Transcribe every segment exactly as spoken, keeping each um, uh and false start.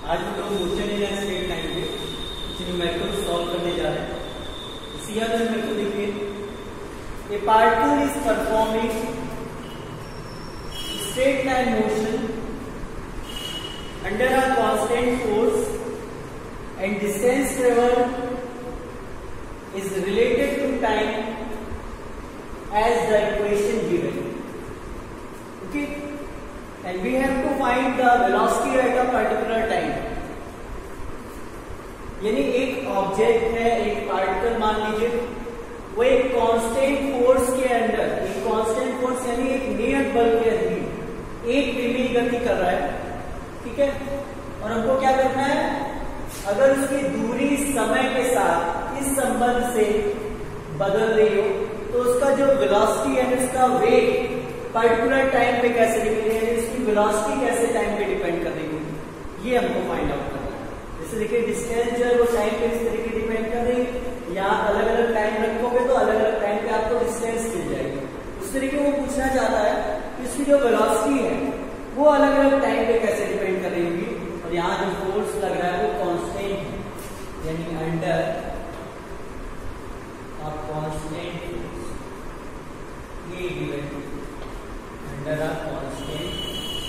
आज हम लोग मोशन इन स्ट्रेट लाइन पे कुछ न्यूमेरिकल सॉल्व करने जा रहे हैं। इसी अगर मेरे को देखिए, a particle is performing straight line motion under a constant force and distance travelled is related to time as the equation given. Okay, and we have to find the velocity at a particular time. यानी एक object है, एक particle मान लीजिए, वो एक constant force के अंदर, एक कांस्टेंट फोर्स यानी एक नियत बल के अधीन एक डिग्री गति कर रहा है, ठीक है। और हमको क्या करना है, अगर उसकी दूरी समय के साथ इस संबंध से बदल रही हो तो उसका जो वेलोसिटी है, उसका वेग पर्टिकुलर टाइम पे कैसे निकलेगा, यानी उसकी वेलोसिटी कैसे टाइम पे डिपेंड कर रही होगी, ये हमको फाइंड आउट करना है। जैसे देखिए डिस्टेंस जो है वो टाइम पे इस तरीके डिपेंड कर रही है, या अलग अलग टाइम रखोगे तो अलग अलग टाइम पे आपको डिस्टेंस मिल जाएगी। उस तरीके वो पूछना चाहता है कि उसकी जो वेलोसिटी है वो अलग अलग टाइम पे कैसे डिपेंड कर रही होगी। और यहाँ जो फोर्स लग रहा है वो कांस्टेंट है, यानी अंडर a constant ये given under a constant।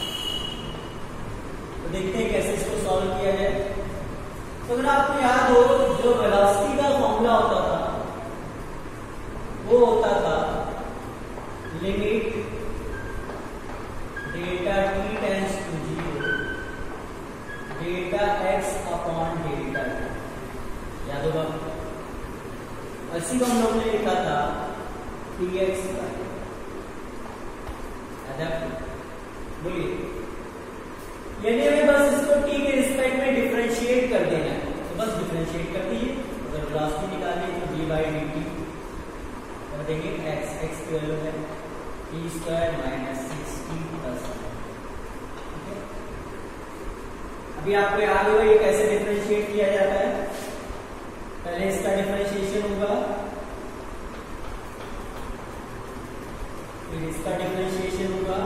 तो देखते हैं कैसे इसको सॉल्व किया जाए। तो अगर आपको याद हो, जो वेलोसिटी का फॉर्मूला होता था वो होता था limit delta t tends to zero delta x upon delta t, याद होगा। इसी को हम लोग ने लिखा था टी एक्स बोलिए, यानी हमें बस इसको टी के रिस्पेक्ट में डिफरेंशिएट कर देना है, तो बस डिफरेंशिएट कर दीजिए। अगर वेलोसिटी निकालिए तो डी बाई डी टी और देखिए एक्स एक्स की वैल्यू है t square minus six t plus. अभी आपको याद होगा ये कैसे डिफरेंशिएट किया जाता है। पहले इसका डिफरेंशिएशन होगा, फिर इसका डिफरेंशिएशन होगा,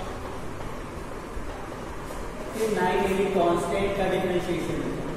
फिर नाइन डिग्री कांस्टेंट का डिफरेंशिएशन होगा,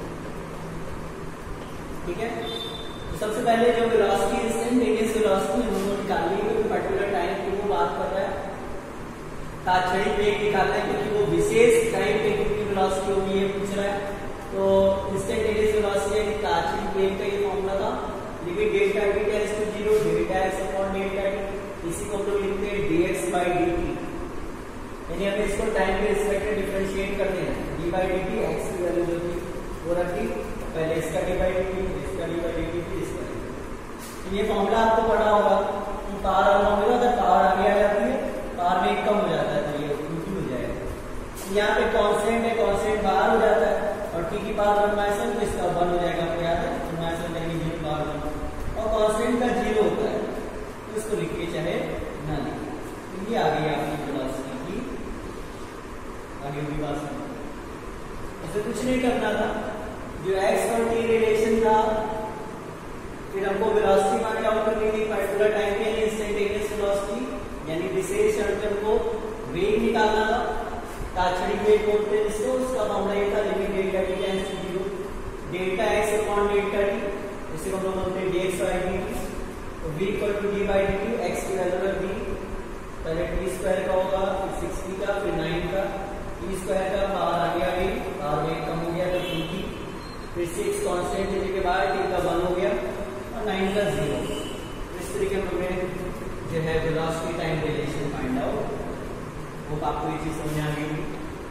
ठीक है। तो सबसे पहले जो वेलोसिटी इंस्टेंटेनियस वेलोसिटी हमको निकालनी है, क्योंकि पर्टिकुलर टाइम की वो बात कर रहा है, तात्क्षणिक वेग निकालना है, क्योंकि वो विशेष टाइम पे कितनी वेलोसिटी होगी ये पूछ रहा है। तो इंस्टेंटेनियस वेलोसिटी है कि तात्क्षणिक वेग का ये फॉर्मूला था, limit delta t tends to zero delta x upon delta t, इसी को हम लोग लिखते हैं dx by dt, यानी हमें इसको टाइम के रिस्पेक्ट में डिफरेंशिएट कर देना है। d by dt x की वैल्यू जो थी वो रखी, पहले इसका d by dt, इसका d by dt, फिर इसका। तो ये फॉर्मूला आपको पढ़ा होगा कि पावर आना होगा, अगर पावर आगे आ जाती है पावर में कम हो जाता है तो ये उल्टी हो जाएगा। यहाँ पे कांस्टेंट है, कांस्टेंट बाहर हो जाता है और टी की पावर वन माइनस वन, तो इसका वन हो जाएगा, आपको याद है वन माइनस वन यानी जीरो पावर वन, और कांस्टेंट का जीरो होता है तो इसको लिख के चाहे ना लिखिए। तो ये आ गई आपकी वेलोसिटी की आगे भी बात समझ। इसे कुछ नहीं करना था, जो एक्स और टी रिलेशन था, फिर हमको वेलोसिटी फाइंड आउट करनी थी पर्टिकुलर टाइम के लिए, इंस्टेंटेनियस वेलोसिटी यानी विशेष क्षण पे हमको वेग निकालना था, तात्क्षणिक वेग बोलते हैं जिसको, उसका फॉर्मूला ये था limit delta t tends to zero delta x upon delta t, इसे हम लोग बोलते हैं dx by dt। तो v equal to d by dt, x की वैल्यू रख दी, पहले t स्क्वायर का होगा, फिर सिक्स टी का, फिर नाइन का, t स्क्वायर का पावर आगे आ गई, पावर में कम हो गया तो टू टी, फिर सिक्स कांस्टेंट लेने के बाद t का वन हो गया और नाइन का जीरो। इस तरीके हम लोग ने जो है velocity time relation find out. Hope आपको ये चीज समझ आ गई।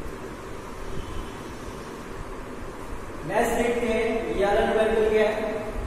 नेक्स्ट देखते हैं ये वाला न्यूमेरिकल क्या है।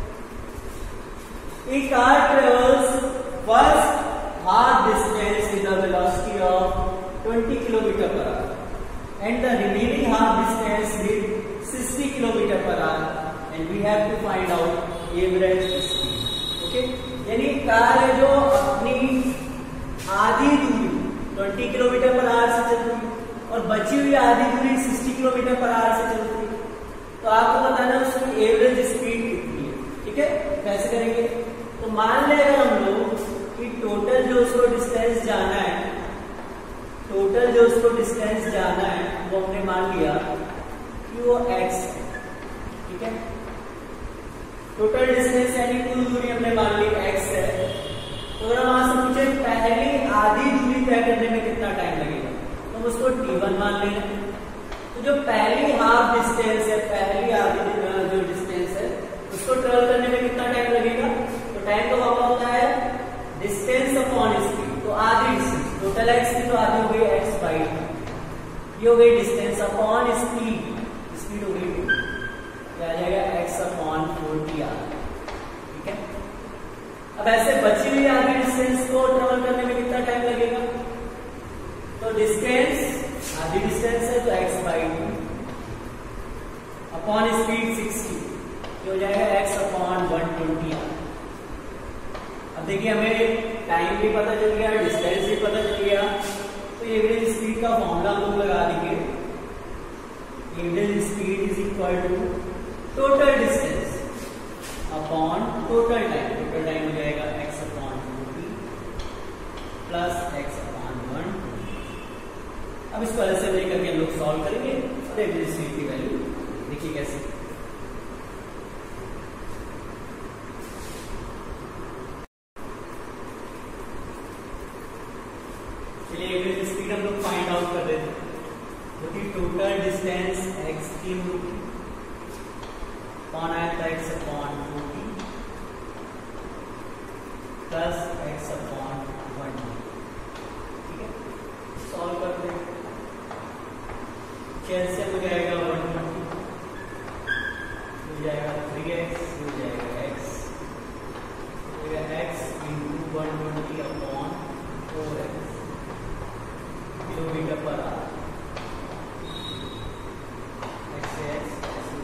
A car travels first half distance with a velocity of twenty kilometers per hour and the remaining half distance with sixty kilometers per hour and we have to find out average speed. Okay? यानी car है जो अपनी आधी दूरी बीस kilometre per our से चलती है और बची हुई आधी दूरी साठ किलोमीटर पर आवर से चलती है, तो आपको बताना उसकी एवरेज स्पीड कितनी है, ठीक है। कैसे करेंगे, तो मान लें अगर हम लोग कि टोटल जो उसको डिस्टेंस जाना है, टोटल जो उसको डिस्टेंस जाना है वो हमने मान लिया क्यू एक्स, ठीक है। टोटल डिस्टेंस यानी कुल दूरी हमने मान ली एक्स है। तो अगर हम वहां से पूछे पहली आधी दूरी तय करने में कितना टाइम लगेगा, तो हम उसको टी वन मान लेंगे। तो जो पहली हाफ डिस्टेंस है, पहली आधी जो डिस्टेंस है, उसको ट्रेवल करने में कितना टाइम लगेगा, तो टाइम का फॉर्मूला होता है डिस्टेंस अपॉन स्पीड। तो आधी डिस्टेंस, टोटल एक्स की तो आधी हो गई एक्स बाई टू, ये हो गई डिस्टेंस अपॉन स्पीड, स्पीड हो गई टू, क्या आ जाएगा एक्स अपॉन फोर्टी आर, ठीक है। अब ऐसे बची हुई आधी डिस्टेंस को ट्रेवल करने में कितना टाइम लगेगा, तो डिस्टेंस आधी डिस्टेंस है तो x by two upon speed sixty, ये हो जाएगा एक्स अपॉन वन ट्वेंटी आर। अब देखिए हमें टाइम भी पता चल गया, डिस्टेंस भी पता चल गया, तो एवरेज स्पीड का फॉर्मूला हम लोग लगा देंगे। Average speed is equal to total distance upon total time, total time हो जाएगा x upon forty plus x upon one. अब इसको ऐसे लेकर के हम लोग सॉल्व करेंगे और एवरेज स्पीड की वैल्यू देखिए कैसे। चलिए एवरेज स्पीड हम लोग फाइंड आउट कर रहे थे, तो कि टोटल डिस्टेंस एक्स की कौन आया था x upon forty plus x upon one, ठीक है। सॉल्व करते हैं, कैसे हो जाएगा वन ट्वेंटी, हो जाएगा थ्री एक्स, हो जाएगा एक्स, हो जाएगा x into one twenty upon four x kilometre per hour, x से एक्स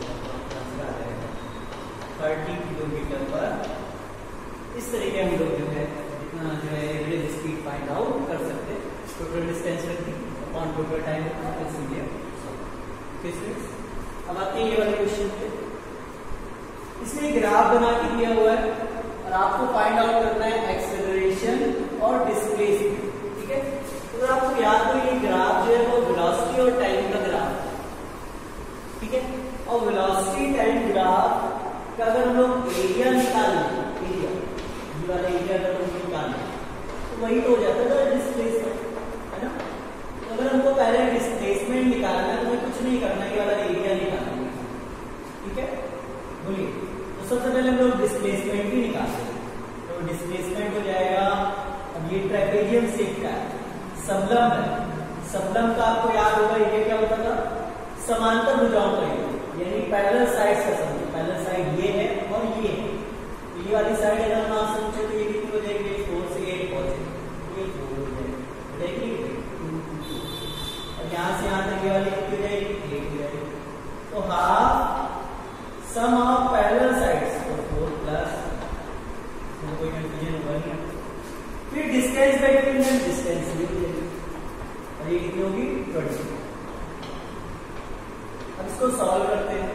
थर्टी किलोमीटर पर। इस तरीके हम लोग जो है जो है एवरेज स्पीड फाइंड आउट कर सकते हैं। टोटल डिस्टेंस रखी अपॉन टोटल टाइम रखा, इसीलिए अब आते हैं ये वाले क्वेश्चन पे। इसमें ग्राफ बना के दिया हुआ है और आपको फाइंड आउट करना है एक्सेलरेशन और डिस्प्लेसमेंट, ठीक है। तो आपको याद हो ये ग्राफ जो है वो वेलोसिटी और टाइम का ग्राफ, ठीक है। और वेलोसिटी टाइम ग्राफ का अगर हम लोग एरिया निकाल लें, एरिया ये वाला एरिया अगर हम लोग निकाल लें तो वही तो हो जाता है डिस्प्लेसमेंट, है ना। तो अगर हमको पहले डिस्प्लेसमेंट निकालना है तो हमें कुछ नहीं करना, ये वाला एरिया निकालना है, ठीक है। बोलिए, तो सबसे पहले हम लोग डिस्प्लेसमेंट ही निकालते हैं। तो डिस्प्लेसमेंट हो जाएगा, अब ये ट्रेपेजियम शेप का है, समलंब है, समलंब का आपको याद होगा ये क्या होता था, समांतर भुजाओं का एरिया, यानी पैरेलल साइड्स का समझो, पैरेलल साइड ये है और ये है, ये वाली साइड अगर हम आप समझे तो ये कितनी हो जाएगी, फोर से एट पहुंचे, ये फोर हो जाएगी, और यहाँ से यहाँ तक ये वाली कितनी हो जाएगी, एट हो जाएगी। तो half sum of parallel sides, तो फोर प्लस, कोई कंफ्यूजन होगा नहीं। फिर डिस्टेंस बिटवीन देम, डिस्टेंस भी हो जाएगी, और ये कितनी होगी, ट्वेंटी। अब इसको सॉल्व करते हैं,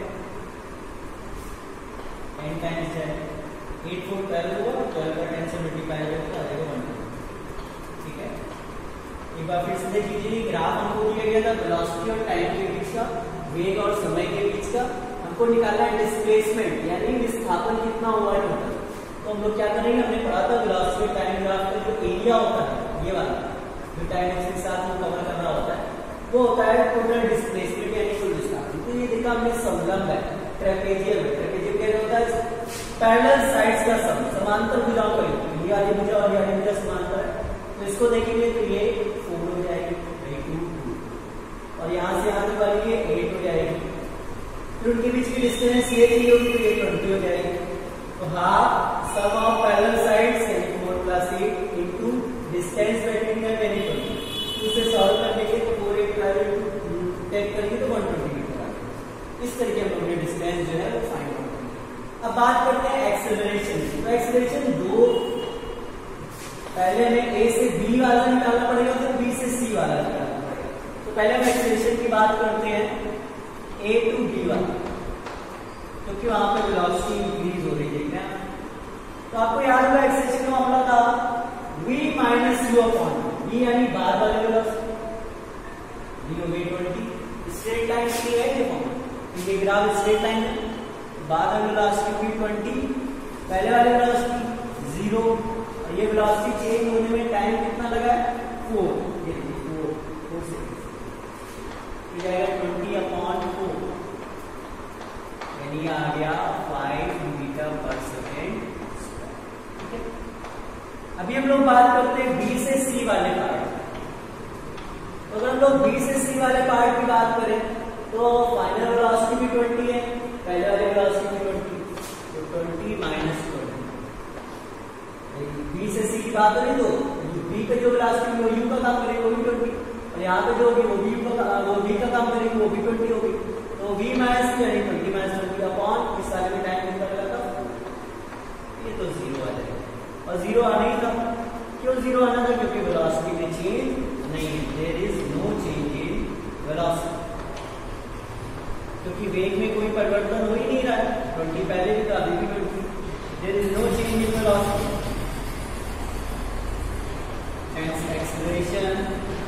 n टाइम्स है एट फोर ट्वेल्व होगा, ट्वेल्व का टेन से मल्टीप्लाई करके आ जाएगा वन, ठीक है। एक बार फिर से देख लीजिए, ग्राफ हमको दिया गया था वेलोसिटी और टाइम के बीच का, वेग और समय के बीच का, हमको निकालना है डिस्प्लेसमेंट यानी विस्थापन कितना हुआ है टोटल। तो हम लोग क्या करेंगे, हमने पढ़ा था वेलोसिटी और टाइम ग्राफ का जो एरिया होता है, ये वाला जो टाइम एक्सिस के साथ में कवर कर रहा होता है, वो होता है टोटल डिस्प्लेसमेंट यानी कुल विस्थापन। तो ये देखा हमने समलंब है, ट्रेपेजियम है, ट्रेपेजियम क्या होता है, पैरेलल साइड्स का सम, समांतर भुजाओं का, ये वाली भुजा और ये वाली भुजा समांतर है। तो इसको देखेंगे तो ये फोर हो जाएगी, टू टू, और यहाँ से यहाँ तक वाली ये एट हो जाएगी, फिर उनके बीच की डिस्टेंस ये थी होगी तो ये ट्वेंटी हो जाएगी। तो half sum of parallel sides four plus eight into distance between them यानी ट्वेंटी। इसे सॉल्व करने के तो फोर एट टेक करके तो वन ट्वेंटी मीटर आ गया। इस तरीके हम अपने डिस्टेंस जो है वो फाइंड आउट करेंगे। अब बात करते हैं एक्सेलरेशन की। तो एक्सेलरेशन दो, पहले हमें ए से बी वाला निकालना पड़ेगा, फिर बी से सी वाला निकालना पड़ेगा। तो पहले हम एक्सेलरेशन की बात करते हैं ए टू बी वाला, क्योंकि वहां पे वेलोसिटी इंक्रीज हो रही है। तो आपको याद होगा एक्सेलरेशन का मामला था v minus u upon v, यानी बार वाले वेलोसिटी v हो गई ट्वेंटी, स्ट्रेट लाइन की है ये फॉर्मूला। ये ग्राफ स्ट्रेट लाइन है, बाद में वेलोसिटी v ट्वेंटी, पहले वाले वेलोसिटी जीरो, और ये वेलोसिटी चेंज होने में टाइम कितना लगा है फोर, ये फोर फोर सेकंड, ये आएगा ट्वेंटी अपॉन फोर, यानी आ गया फाइव मीटर पर सेकेंड। ठीक है, अभी हम लोग बात करते हैं B से C वाले पार्ट। तो अगर हम लोग B से C वाले पार्ट की बात करें तो फाइनल वेलोसिटी भी ट्वेंटी है, पहले वाले वेलोसिटी भी ट्वेंटी, तो ट्वेंटी माइनस ट्वेंटी। B से C की बात करें तो B पे जो वेलोसिटी वो u का काम करेगी वो भी ट्वेंटी, और यहाँ पे जो होगी वो भी u का वो v का काम करेगी वो भी ट्वेंटी होगी। तो v माइनस यानी ट्वेंटी माइनस ट्वेंटी अपॉन इस सारे में टाइम कितना लगा था, ये तो जीरो आ जाएगा, और जीरो आना ही था। क्यों जीरो आना था? क्योंकि वेलोसिटी में चेंज नहीं है, there is no change in velocity, क्योंकि वेग में कोई परिवर्तन हो ही नहीं रहा है, ट्वेंटी पहले भी था अभी भी twenty, there is no change in velocity, hence acceleration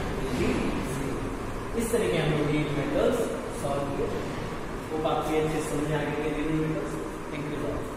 इस तरह के हम लोग ये मेथड्स सॉल्व किए, वो काफी अच्छे समझ आ गए। Thank you.